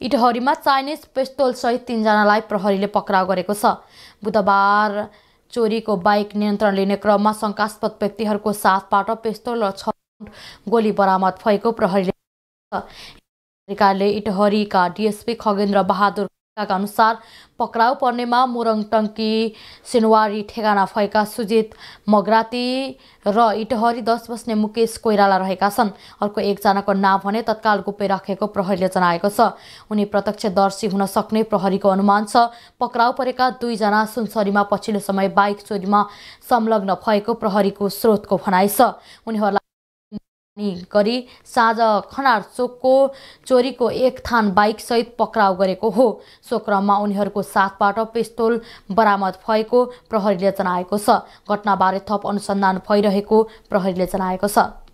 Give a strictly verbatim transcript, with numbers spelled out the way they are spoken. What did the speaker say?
इटहरीमा Chinese पिस्तोल सहित तीनजनालाई प्रहरीले पक्राउ गरेको छ। बुधबार चोरीको बाइक नियन्त्रण लिने क्रममा शंकास्पद व्यक्तिहरूको साथबाट पिस्तोल र छ गोली बरामद भएको प्रहरीले सरकारले इटहरीका डीएसपी खगेन्द्र बहादुर का अनुसार पक्राउ पर्नेमा मोरङटङ्की सिनवारी ठेगाना भएका सुजित मगराती र इटहरी दस बस्ने मुकेश कोइराला रहेका छन्। अर्को एकजनाको नाम भने तत्काल गोप्य राखेको प्रहरीले जनाएको छ। उनी प्रत्यक्षदर्शी हुन सक्ने प्रहरीको अनुमान छ। पक्राउ परेका दुईजना सुनसरीमा पछिल्लो समय बाइक चोरीमा संलग्न भएको प्रहरीको स्रोतको भनाइ छ। उनीहरूलाई गरी साँझ खनार चोकको चोरीको एक थान बाइक सहित पक्राउ गरेको हो। सो क्रममा उनीहरूको साथबाट पिस्तोल बरामद भएको प्रहरीले जनाएको छ। घटनाबारे थप अनुसन्धान भइरहेको प्रहरीले जनाएको छ।